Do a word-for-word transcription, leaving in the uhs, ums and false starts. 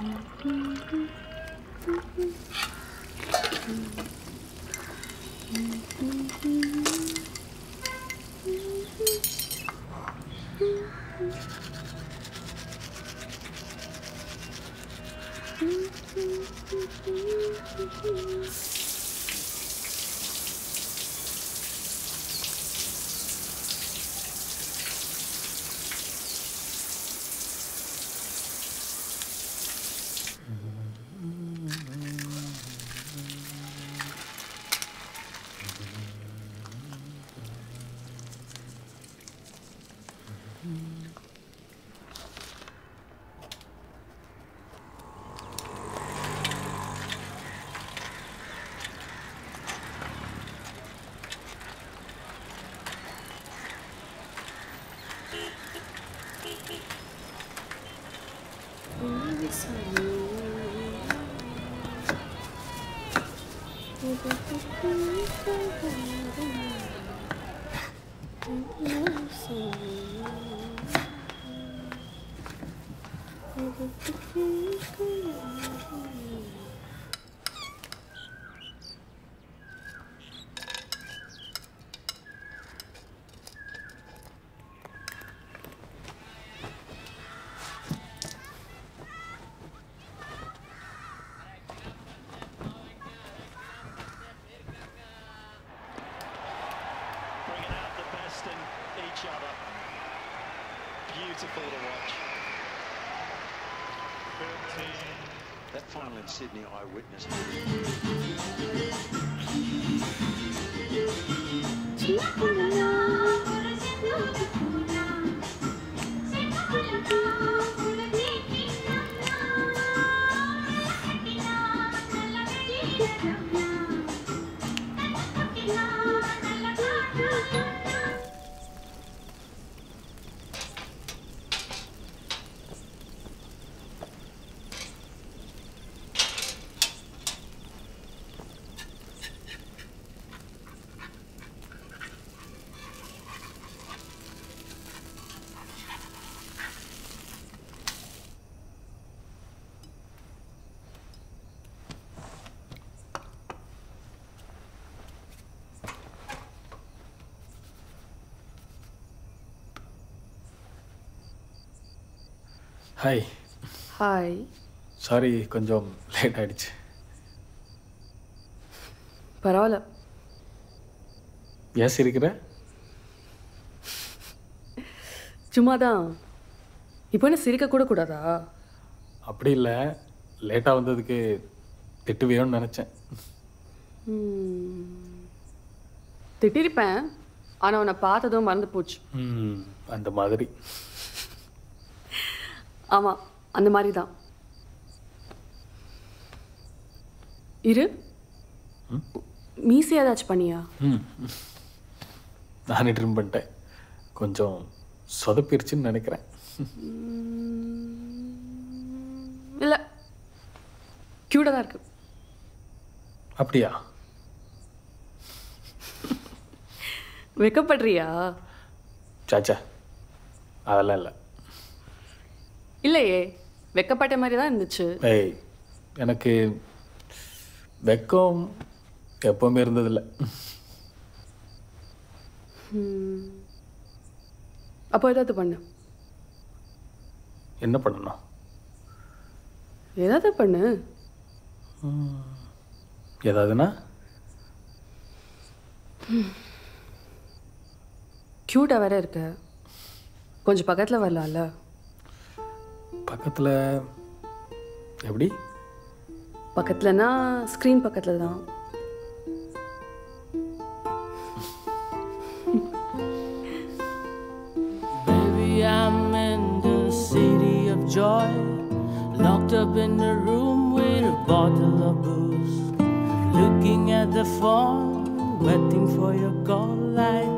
That final in Sydney, I witnessed hi. Hi. Sorry, கொஞ்சம் late ஆகிடுச்சு. பரவாயில்ல. ஏன் சிரிக்கிற? சும்மா தான். இப்போ என்ன சிரிக்க கூட கூடாதா? அப்படி இல்லை, லேட்டாக வந்ததுக்கு திட்டுவியோன்னு நினச்சேன். திட்டிருப்பேன், ஆனால் உன்னை பார்த்ததும் மறந்து போச்சு. ம், அந்த மாதிரி. ஆமாம், அந்த மாதிரி தான். இரு, மீசி ஏதாச்சும் பண்ணியா? ம், நானே ட்ரிம் பண்ணிட்டேன். கொஞ்சம் சொதப்பிருச்சுன்னு நினைக்கிறேன். இல்லை, க்யூட்டாக தான் இருக்கு. அப்படியா? வெக்கப்படுறியா? சாச்சா, அதெல்லாம் இல்லை. இல்லையே, வெக்கப்பட்ட மாதிரி தான் இருந்துச்சு. ஏய், எனக்கு வெக்கம் எப்பவுமே இருந்ததில்லை. அப்போ ஏதாவது பண்ணு. என்ன பண்ணணும்? ஏதாவது பண்ணு. ஏதாவதுன்னா? க்யூட்டாக வேற இருக்க, கொஞ்சம் பக்கத்தில் வரலாம்ல? பக்கத்தில் எப்படி? பக்கத்துலனா ஸ்க்ரீன் பக்கத்தில் தான். Baby, I'm in the city of joy, locked up in a room with a bottle of booze, looking at the phone, waiting for your call like